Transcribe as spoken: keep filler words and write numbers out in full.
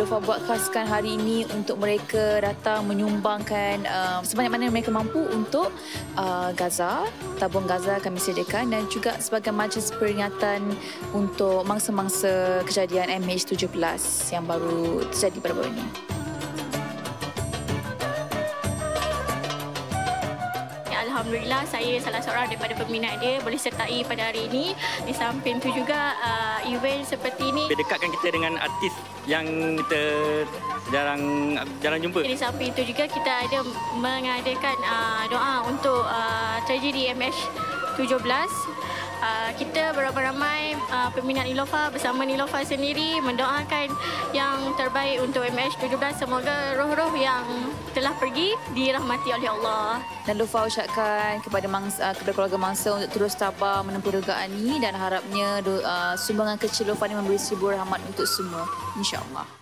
Lofa buat khaskan hari ini untuk mereka datang menyumbangkan uh, sebanyak mana mereka mampu untuk uh, Gaza, tabung Gaza kami sediakan, dan juga sebagai majlis peringatan untuk mangsa-mangsa kejadian M H tujuh belas yang baru terjadi pada baru ini. Alhamdulillah, saya salah seorang daripada peminat dia, boleh sertai pada hari ini. Di samping itu juga uh, event seperti ini dekatkan kita dengan artis yang kita jarang jarang jumpa. Di samping itu juga kita ada mengadakan uh, doa untuk uh, tragedi M H tujuh belas. Uh, kita beramai-ramai uh, peminat Nilofa bersama Nilofa sendiri mendoakan yang terbaik untuk M H tujuh belas. Semoga roh-roh yang telah pergi dirahmati oleh Allah. Dan Lofa ucapkan kepada mangsa, kepada keluarga mangsa untuk terus tabah menempuh dugaan ini, dan harapnya uh, sumbangan kecil Lofa ini memberi sebuah rahmat untuk semua, insya-Allah.